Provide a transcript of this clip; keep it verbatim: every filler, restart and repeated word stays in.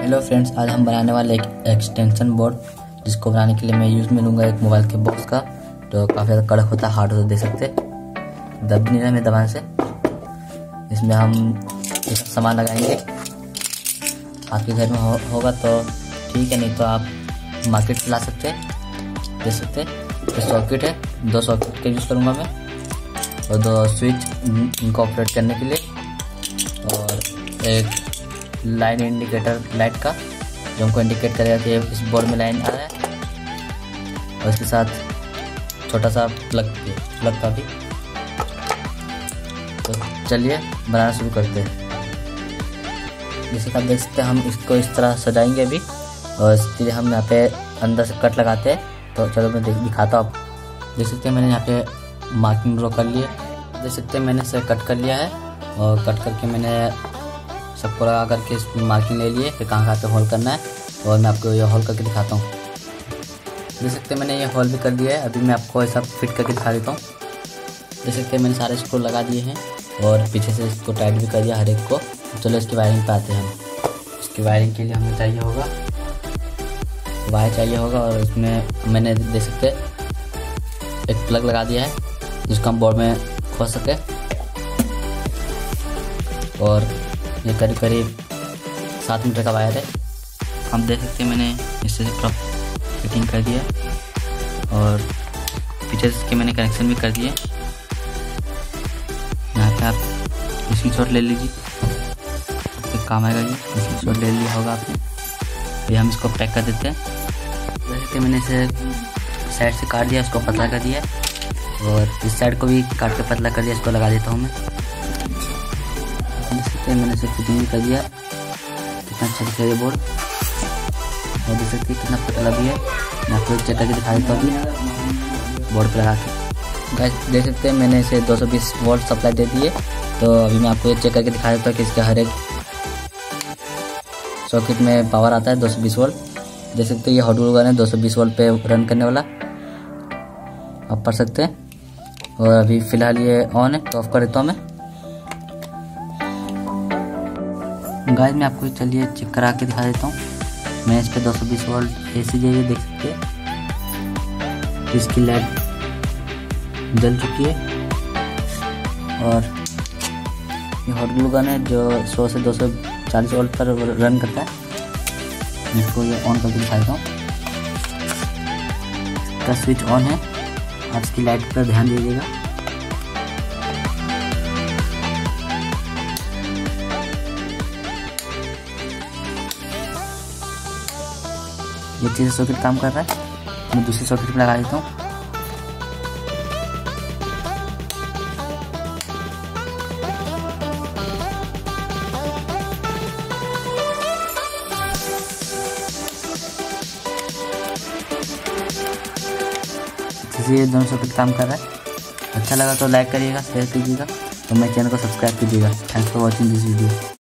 Hello friends, आज हम बनाने वाले एक एक्सटेंशन बोर्ड जिसको बनाने के लिए मैं यूज़ में लूँगा एक मोबाइल के बॉक्स का, जो काफ़ी ज़्यादा कड़क होता है, हार्ड होता है, देख सकते हैं। दब नहीं रहा मेरे दबाने से। इसमें हम ये सब सामान लगाएंगे। आपके घर में हो, होगा तो ठीक है, नहीं तो आप मार्केट से ला सकते हैं। देख सकते हैं ये सॉकेट है, दो सॉकेट का यूज़ करूँगा मैं, और दो स्विच इनको ऑपरेट करने के लिए, और एक लाइन इंडिकेटर लाइट का जो हमको इंडिकेट करेगा कि इस बोर्ड में लाइन आ रहा है, और इसके साथ छोटा सा प्लग प्लग का भी। तो चलिए बनाना शुरू करते हैं। जैसे कि आप देख सकते हैं, हम इसको इस तरह सजाएंगे अभी, और इसके लिए हम यहाँ पे अंदर से कट लगाते हैं। तो चलो मैं देख दिखाता हूँ। देख सकते हैं मैंने यहाँ पे मार्किंग ड्रॉ कर लिया। देख सकते हैं मैंने इसे कट कर लिया है, और कट करके मैंने सबको लगा करके इसमें मार्किंग ले लिए, फिर कहाँ कहाँ पे होल करना है, और मैं आपको ये होल करके दिखाता हूँ। देख सकते हैं मैंने ये होल भी कर दिया है। अभी मैं आपको ऐसा फिट करके दिखा देता हूँ। देख सकते हैं मैंने सारे स्क्रू लगा दिए हैं, और पीछे से इसको टाइट भी कर दिया हर एक को। चलो इसकी वायरिंग पे आते हैं हम। इसकी वायरिंग के लिए हमें चाहिए होगा वायर चाहिए होगा, और इसमें मैंने देख सकते एक प्लग लगा दिया है जिसको हम बोर्ड में खोल सके। और ये करीब करीब सात मीटर का वायर है। हम देख सकते हैं मैंने इससे प्रॉप फिटिंग कर दिया, और पीछे से इसके मैंने कनेक्शन भी कर दिए। यहाँ पे आप स्क्रीनशॉट ले लीजिए, आपके काम आएगा। ये स्क्रीनशॉट ले लिया होगा आपने। ये हम इसको पैक कर देते हैं। जैसे मैंने इसे साइड से काट दिया, इसको पतला कर दिया, और इस साइड को भी काट के पतला कर दिया। इसको लगा देता हूँ मैं। देख सकते हैं मैंने इसे फिटिंग भी कर दिया। कितना अच्छा दिख रहा है ये बोर्ड, और देख सकते हैं कितना पतला भी है। मैं आपको चेक करके दिखा देता हूँ बोर्ड पर लगा के। गाइस देख सकते हैं मैंने इसे दो सौ बीस वोल्ट सप्लाई दे दिए। तो अभी मैं आपको ये चेक करके दिखा देता हूँ कि इसका हर एक सॉकेट में पावर आता है दो सौ बीस वोल्ट। देख सकते हैं ये हॉट ग्लू गन है, दो सौ बीस वोल्ट पे रन करने वाला, आप पढ़ सकते हैं। और अभी फिलहाल ये ऑन है, तो ऑफ कर देता हूँ मैं। गाइस मैं आपको चलिए चेक करा के दिखा देता हूँ। मैं इस पर दो सौ बीस वोल्ट ए सी जाइए, देख सकते हैं इसकी लाइट जल चुकी है। और ये हॉट ग्लू गन है जो सौ से दो सौ चालीस वोल्ट पर रन करता है। मैं इसको ये ऑन करके दिखा देता हूँ। इसका स्विच ऑन है, आप इसकी लाइट पर ध्यान दीजिएगा। ये तीसरा सॉकेट काम कर रहा है। मैं दूसरी सॉकेट में लगा देता हूँ। ये दोनों सॉकेट काम कर रहा है। अच्छा लगा तो लाइक करिएगा, शेयर कीजिएगा, और मेरे चैनल को सब्सक्राइब कीजिएगा। Thanks for watching this video.